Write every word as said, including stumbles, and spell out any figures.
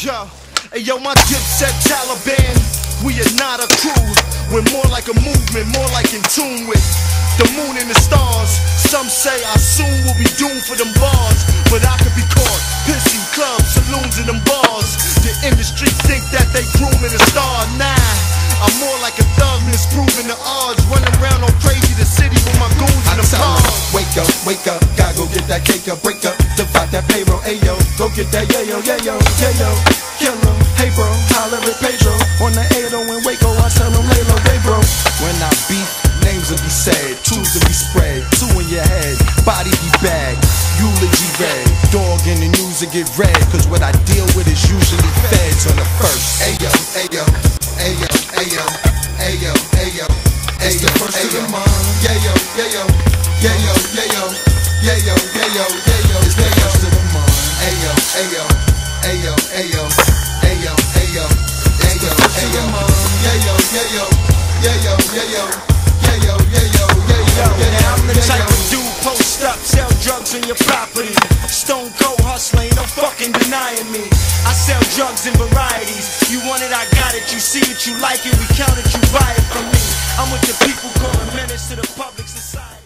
Yo, hey yo, my Dipset Taliban, we are not a crew. We're more like a movement, more like in tune with the moon and the stars. Some say I soon will be doomed for them bars, but I could be caught pissing clubs, saloons, and them bars. The industry think that they grooming a star. Nah, I'm more like a thug misproving the odds, running around on crazy the city with my goons in the cars. Wake up, wake up, gotta go get that cake up, break up, divide that payroll, ayo, go get that yayo, yayo, yayo, kill 'em, hey bro, holler at Pedro, on the eight oh in Waco, I tell 'em lay low, day bro. When I beat, names will be said, tools will be spread, two in your head, body be bagged, eulogy read, dog in the news will get read, cause what I deal with is usually feds on the first. Ayo, ayo, ayo, ayo, ayo, ayo, it's the first of the month, yayo, yayo, yayo, yayo, yayo, yayo, yayo, it's the first of the month, ayo, ayo, ayo, ayo, ayo, ayo, ayo, ayo, yayo, yayo, yayo, yayo, yayo, yayo, yayo, Now I'm the type of dude post up, sell drugs on your property. Stone cold hustler, ain't no fucking denying me. I sell drugs in varieties. You want it, I got it. You see it, you like it, we count it, you buy it from me. I'm with the people calling menace to the public society.